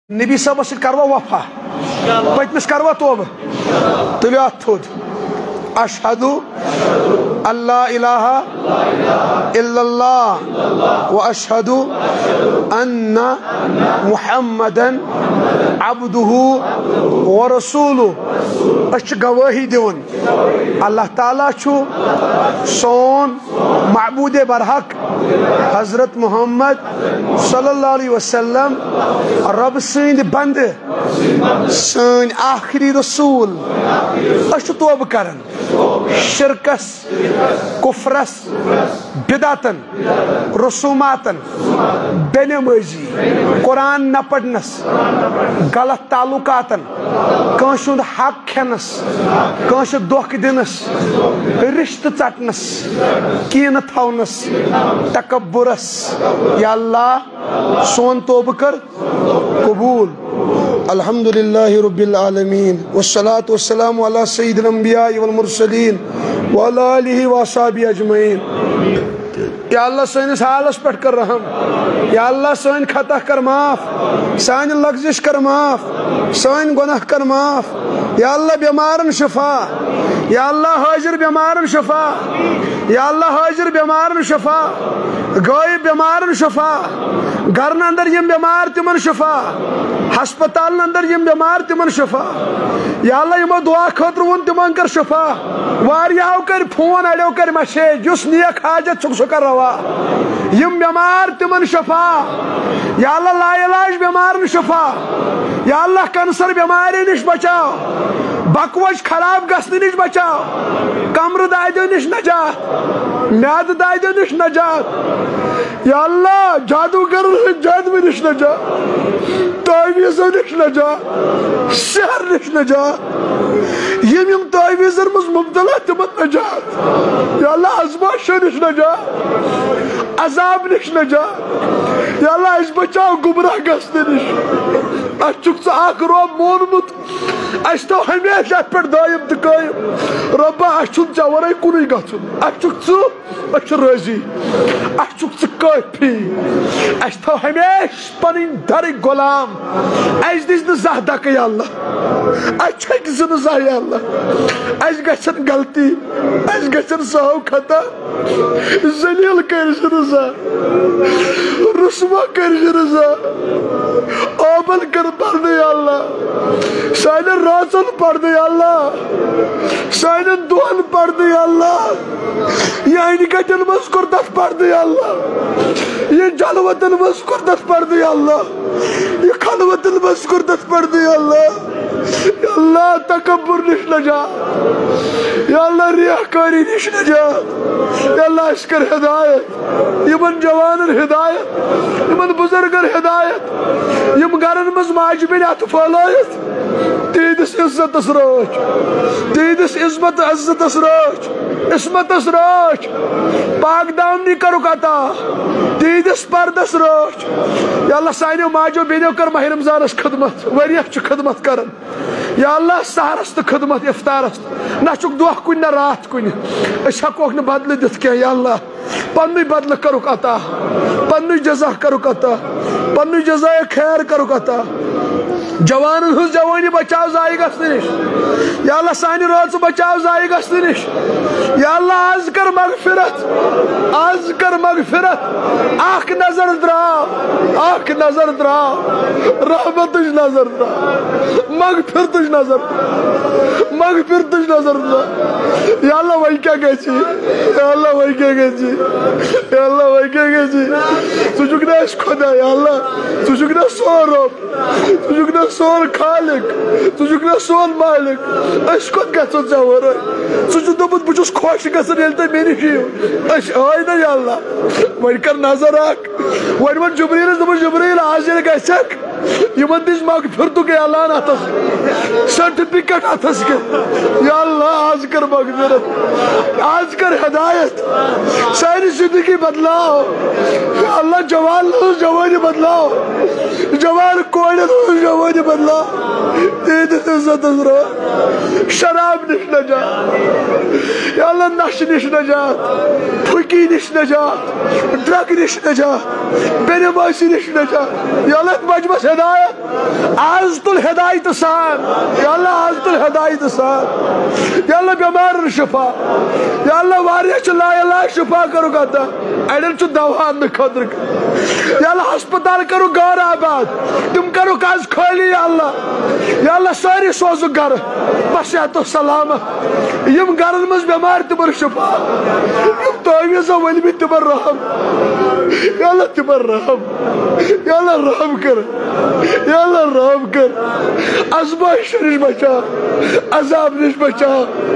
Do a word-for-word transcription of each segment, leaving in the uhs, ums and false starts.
نبی صاحب سے کروا وفا پتمس کروا توبہ تلیو ات تھود اشہدو اللہ الہ الا اللہ و اشہدو ان محمدن عبدہ و رسولہ اس گواہی دیون اللہ تعالیٰ چھو سون معبود برحق حضرت محمد صلی اللہ علیہ وسلم رب سند بند سن آخری رسول اس توبہ کرن شرکس کفرس بدعتن رسوماتن بے نمازی قرآن نہ پڑھنس غلط تعلقاتن کانس ہند حق کھینس کانس دھوکہ دنس رشتہ ژٹنس کین تھونس تکبرس یا اللہ سون توبہ کر قبول الحمدللہ رب العالمین والصلاة والسلام علی سید الانبیاء والمرسلین وعلی آلہ واصحابہ اجمعین. یا اللہ سانس حالس پہ کر رحم، یا اللہ سان خطا کر معاف، سان لغزش کر معاف، سان گناہ کر معاف. یا اللہ بیمارن شفا، یا اللہ حاضر بیمارن شفا، یا اللہ حاضر بیمارن شفا، غائب بیمارن شفا، گھرن اندر یم بیمار تمن شفا، ہسپتال اندر یم بیمار تمن شفا. یا اللہ یمو دعا خاطر ون تمن کر شفا. واریاہو کر فون اڑیو کر میسیج یس نیک حاجت چھک سہ کر روا. یم بیمار تمن شفا. یا اللہ لا علاج بیمارن شفا. یا اللہ کینسر بیماری نش بچاو، بکوج خراب گژھنہٕ نش بچاو، کمرٕ دادیو نش نجات، میادٕ دادیو نش نجات. یا اللہ جادوگرن ہٕنٛدۍ جادوٕ نش نجات، تعویذو نش نجات، سحر نش نجات، یم یم تعویذن مز مبتلا تمن نجات. یا اللہ ازمائشو نش نجات، عذاب نش نجات. یا اللہ اس بچاو گمراہ گژھنہٕ نش. اس چھُکھ ژٕ اکھ رۄب مونمُت، اس تو ہمیشہ اتھ پٮ۪ٹھ دٲیِم تہٕ قٲیِم. رۄبا اس چھُنہٕ ژےٚ ورٲے کُنُے گژھُن. اس چھُکھ ژٕ، أسۍ چھِ رٲضی. اس چھُکھ ژٕ کٲفی. اس تھٲو ہمیشہ پنٕنۍ درٕکۍ غلام. اس دِژ نہٕ زانٛہہ دکہٕ یا اللہ. اس چھٔکۍ زٕ نہٕ زانٛہہ یا اللہ. اس گژھن غلطی، اس گژھن سہو خطا. ذلیل کٔرزِ نہٕ زانٛہہ، رسوا کٔرزِ نہٕ زانٛہہ. آبن کر پردٕ یا اللہ، سانٮ۪ن رٲژن پردٕ یا اللہ، سانٮ۪ن دۄہن پردٕ یا اللہ. یہ أنۍ گٹٮ۪ن منٛز کوٚر تتھ پردٕ یا اللہ، یہ جلوتن منٛز کوٚر تتھ پردٕ یا اللہ، یہ خلوتن منٛز کوٚر تتھ پردٕ یا اللہ. یا اللہ تکبر نش نجات، یا اللہ ریاکاری نش نجات. یا اللہ اس کر ہدایت، یمن جوانن ہدایت، یمن بزرگن ہدایت، یم گرن مز ماجہ بیٚنہِ اتھ پھٲلٲیِتھ تیٖتِس عزتس رٲچھ، تیٖتِس عزمت عزتس رٲچھ، عصمتس رٲچھ، پاک دامنی کرُکھ عطا، تیٖتِس پردس رٲچھ. یا اللہ سانیو ماجو بیٚنیو کر ماہ رمضانس خدمت، ؤریس چھِ خدمت کران. یا اللہ سحرس تہٕ خدمت افطارس نہ چھُکھ دۄہ کُنہِ نہ راتھ کُنہِ. أسۍ ہٮ۪کوکھ نہٕ بدلہٕ دِتھ کینٛہہ. یا اللہ پننُے بدلہٕ کرُکھ عطا، پننُے جزا کرُکھ عطا، پننُے جزایہ خیر کرُکھ عطا. جوانن ہٕنٛز جوانی بچاو ضایع گژھنہٕ نش. یا اللہ سانہِ رٲژٕ بچاو ضایع گژھنہٕ نش. یا اللہ آز کر مغفرت، آز کر مغفرت. اکھ نظر درٛاو، اکھ نظر درٛاو، رحمتٕچ نظر درٛاو، مغفرتٕچ نظر درٛاو، مغفرتٕچ نظر درٛاو. یا اللہ وۄنۍ کیٛاہ گژھِ، یا اللہ وۄنۍ کیٛاہ گژھِ، یا اللہ وۄنۍ کیٛاہ گژھِ. ژٕ چھُکھ نا اَسہِ خۄدا. یا اللہ ژٕ چھُکھ نا سون رۄب، ژٕ چھُکھ نا سون خالق، ژٕ چھُکھ نا سون مالک. أسۍ کوٚت گژھو ژےٚ ورٲے؟ ژٕ چھُکھ دوٚپمُت بہٕ چھُس خۄش گژھان ییٚلہِ تُہۍ مےٚ نِش یِیِو. أسۍ آے نا یا اللہ. وۄنۍ کر نظر اکھ، وۄنۍ ووٚن جبریٖلس دوٚپُن جبریٖل آز ییٚلہِ گژھکھ یمن دِژ مغفرتُک اعلان اتھس، سرٹیفکیٹ اتھس کیٚنٛہہ. یا اللہ آز کر مغفرت، آز کر ہدایت، سانہِ زندگی بدلاو. یا اللہ جوانن ہٕنٛز جوانی بدلاو، جوان کورٮ۪ن ہٕنٛز جوانی بدلاو. تیٖتِس عزتس رٲچھ، شراب نش نجات. یا اللہ نشہٕ نش نجات، پھُکی نش نجات، ڈرگ نش نجات، بے نمازی نش نجات. یا اللہ مجمس ہدایت آز تل ہدایت سان یا اللہ آز تل ہدایت سان یا اللہ بیمار شفا یا اللہ واریہ چھ لا الہ شفا کرو گاتا ایڈن چھ دوان خطر یا اللہ ہسپتال کرو گار آباد تم کرو کاز کھولی یا اللہ یا اللہ ساری سوزو گر بصحت و سلامت یم گرن مز بیمار تمر شفا یم تعویزہ ولی بھی تمر رحم یا اللہ تمر رحم یا اللہ رحم کر یا اللہ رحم کر ازمائش نش بچا عذاب نش بچا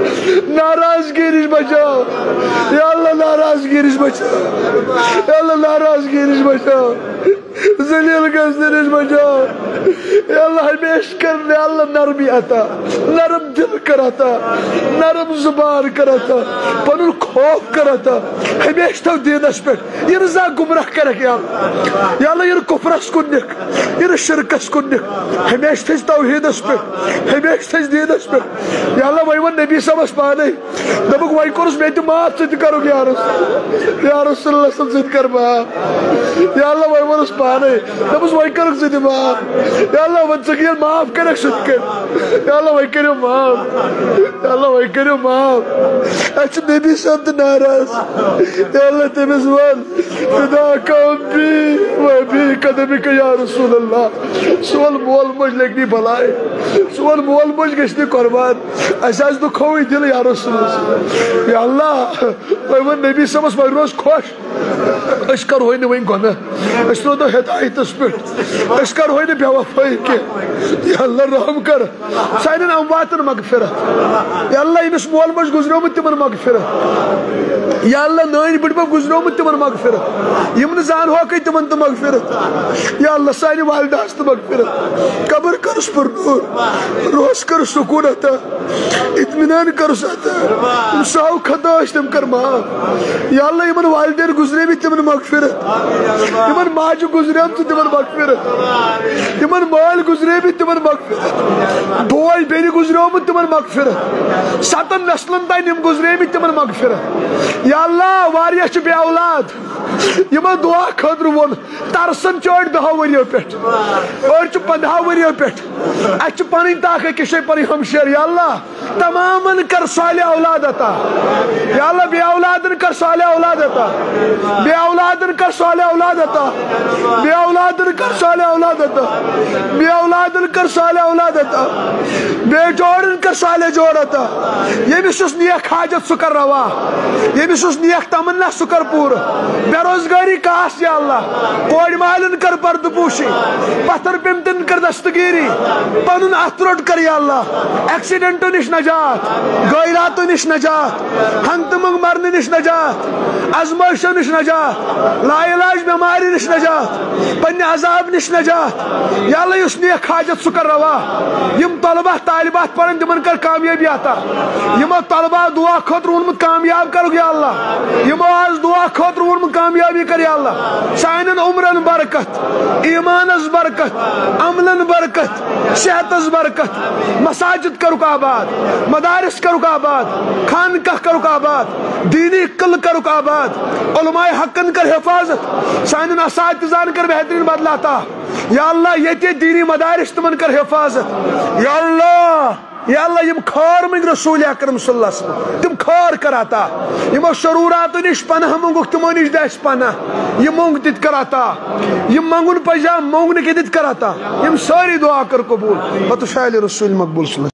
ناراضگی نش بچا یا اللہ ناراضگی نش بچا یا اللہ ناراضگی نش بچا ذلیل گزنے نش بچا یا اللہ ہمیش کرنے اللہ نرمی عطا نرم دل کراتا نرم زبان کراتا پنن خوف کراتا ہمیش تو دینس پہ یہ رضا گمراہ کرک یا اللہ یا اللہ یہ کفرس کنک یہ شرکس کنک ہمیش تھیس توحیدس پہ ہمیش تھیس دینس پہ یا اللہ ویون نبی سمس پانے دبک وائی کرس میں معاف سے کرو یا رسول یا رسول اللہ صلی اللہ علیہ وسلم کر معاف یا اللہ ویون اس پانے دبس وائی کرک سے معاف یا اللہ ون سکیل معاف کرک ست کر یا اللہ وائی کرو معاف یا اللہ وائی کرو معاف اچھ نبی سمت ناراض یا اللہ تمس ون فدا کام بھی و بھی قدمی کا یا رسول اللہ سوال مول مجھ لگنی بھلائی سوال مول مجھ گشتی قربان اساس تو کھوئی دل یا رسول اللہ یا اللہ ویون نبی سمس وی روز خوش اس کر ہوئی نوین گونا اس رو دو ہدایت اس پر اس کر ہوئی نبی وفائی کے یا اللہ رحم کر سائنن امواتن مغفرت یا اللہ انس مول مجھ گزرو مت تمن مغفرت یا اللہ نائن بڑھ بڑھ گزرو مت تمن مغفرت یمن زان ہو کئی تمن تو مغفرت یا اللہ سائنی والدہ است مغفرت قبر کرس پر نور روز کر سکون عطا اطمینان کر ساتا ساو خطا اشتم کر ماں یا اللہ یمن والدین گزرے بھی تمن مغفرت یمن ماج گزرے ہم تو تمن مغفرت یمن مال گزرے بھی تمن مغفرت بوئی بیری گزرے ہم تمن مغفرت ساتن نسلن تائی نم گزرے بھی تمن مغفرت یا اللہ واریہ چھ بے اولاد یمن دعا خدر ون ترسن چوڑ دہا وریو پیٹ اور چھ پندہا وریو پیٹ اچھ پانی تاکہ کشے پری ہمشیر یا اللہ تماماً کر صالح اولاد عطا یا اللہ بے اولادن کر صالح اولاد عطا بے اولادن کر صالح اولاد عطا بے اولادن کر صالح اولاد عطا بے اولادن کر صالح اولاد عطا بے جوڑن کر صالح جوڑ عطا یہ بھی سس نیک حاجت سکر روا یہ بھی سس نیک تمنا سکر پور بے روزگاری کاس یا اللہ کوڑ مالن کر پرد پوشی پتھر پیمتن کر دستگیری پنن اتروٹ کر یا اللہ ایکسیڈنٹو نش نجات غیراتو نش نجات ہنت منگ مرن نش نجات ازمائشو نش نجات لا علاج بیماری نش نجات پنہ عذاب نش نجات یا اللہ یس نیک حاجت سکر روا یم طلبہ طالبات پڑھن تمن کر کامیابی عطا یمو طلبہ دعا خاطر وونمت کامیاب کرو یا اللہ یمو آز دعا خاطر وونمت کامیابی کر یا اللہ سانن عمرن برکت ایمانس برکت عملن برکت صحتس برکت مساجد کرو آباد مدارس کرو آباد خانقاہ کرو آباد دینی قل کرو آباد علماء حقن کر حفاظت سانن اساتذان کر بہترین بدلاتا یا اللہ یہ دینی مدارس تمن کر حفاظت یا اللہ یا اللہ یم خار منگ رسول اکرم صلی اللہ علیہ وسلم تم خار کراتا یم شرورات نش پناہ منگوک تمو نش دس پناہ یم منگ دت کراتا یم منگن پجا منگن کے دت کراتا یم ساری دعا کر قبول بتو شاعر رسول مقبول صلی اللہ